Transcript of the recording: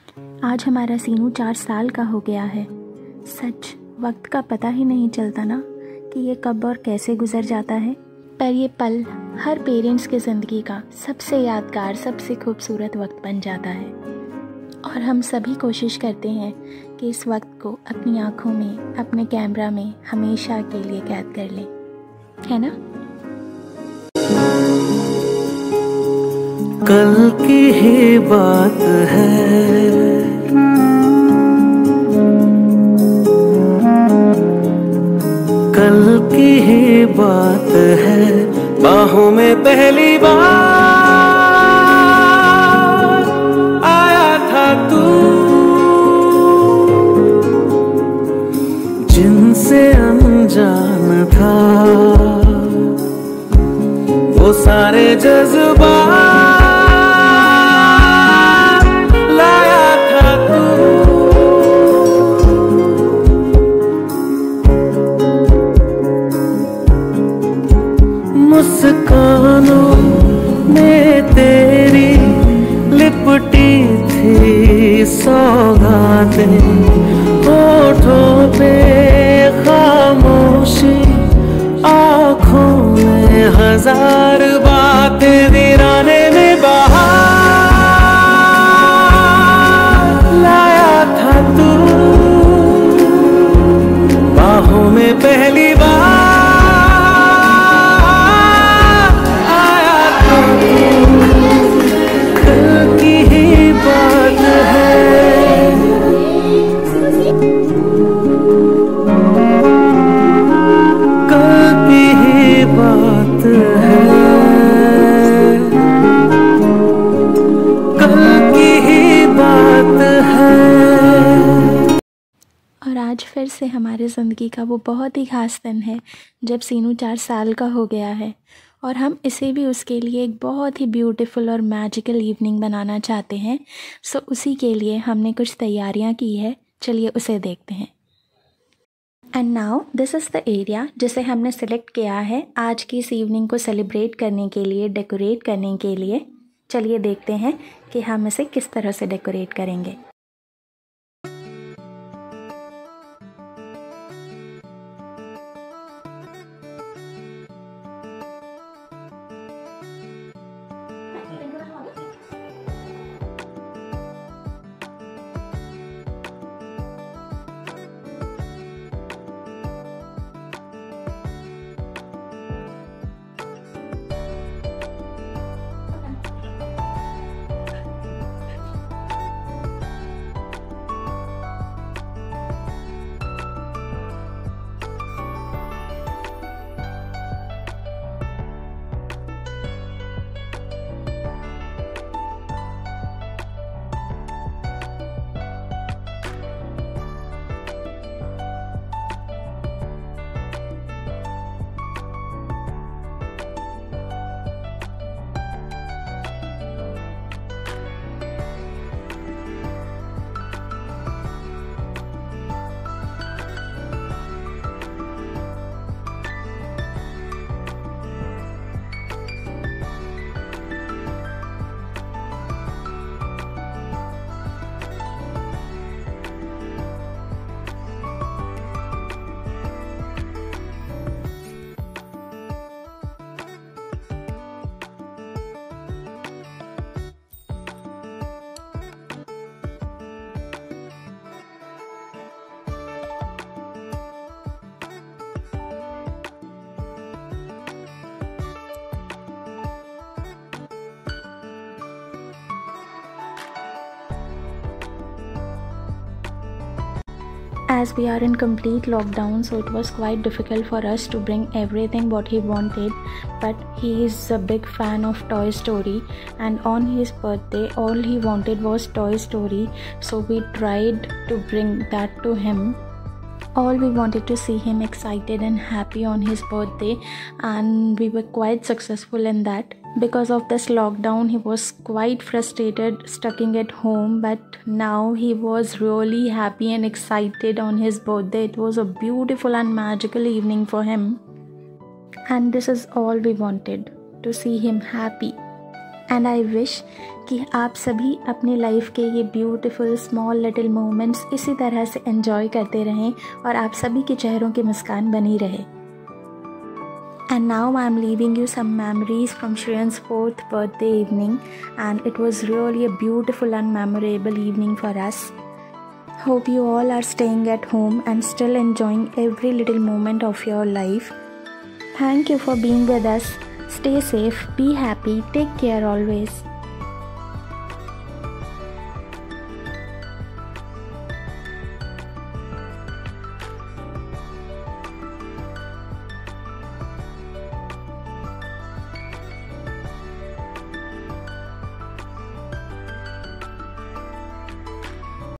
आज हमारा सीनू 4 साल का हो गया है। सच, वक्त का पता ही नहीं चलता ना कि ये कब और कैसे गुजर जाता है। पर ये पल हर पेरेंट्स की ज़िंदगी का सबसे यादगार, सबसे खूबसूरत वक्त बन जाता है और हम सभी कोशिश करते हैं कि इस वक्त को अपनी आँखों में, अपने कैमरा में हमेशा के लिए कैद कर लें, है ना? कल की ही बात है, कल की ही बात है, बाहों में पहली बार आया था तू, जिनसे अनजान था वो सारे जज्बात मुस्कानों में तेरी लिपटी थी सौगातें, होठों पे खामोशी, आँखों में हजार बातें, वीराने में बहार लाया था तू, बाहों में पहली बार और आज फिर से हमारे ज़िंदगी का वो बहुत ही ख़ास दिन है जब सीनू 4 साल का हो गया है और हम इसे भी उसके लिए एक बहुत ही ब्यूटीफुल और मैजिकल इवनिंग बनाना चाहते हैं। सो उसी के लिए हमने कुछ तैयारियां की है, चलिए उसे देखते हैं। And now this is the area जिसे हमने सेलेक्ट किया है आज की इस इवनिंग को सेलिब्रेट करने के लिए, डेकोरेट करने के लिए। चलिए देखते हैं कि हम इसे किस तरह से डेकोरेट करेंगे। As we are in complete lockdown, so it was quite difficult for us to bring everything what he wanted, but he is a big fan of Toy Story, and on his birthday all he wanted was Toy Story, so we tried to bring that to him. All we wanted to see him excited and happy on his birthday, and we were quite successful in that. Because of this lockdown, he was quite frustrated stucking at home, but now he was really happy and excited on his birthday. It was a beautiful and magical evening for him, and this is all we wanted, to see him happy. And I wish कि आप सभी अपनी life के ये beautiful small little moments इसी तरह से enjoy करते रहें और आप सभी के चेहरों की मुस्कान बनी रहे। And now I'm leaving you some memories from Shreyan's 4th birthday evening, and it was really a beautiful and memorable evening for us. Hope you all are staying at home and still enjoying every little moment of your life. Thank you for being with us. Stay safe, be happy, take care always.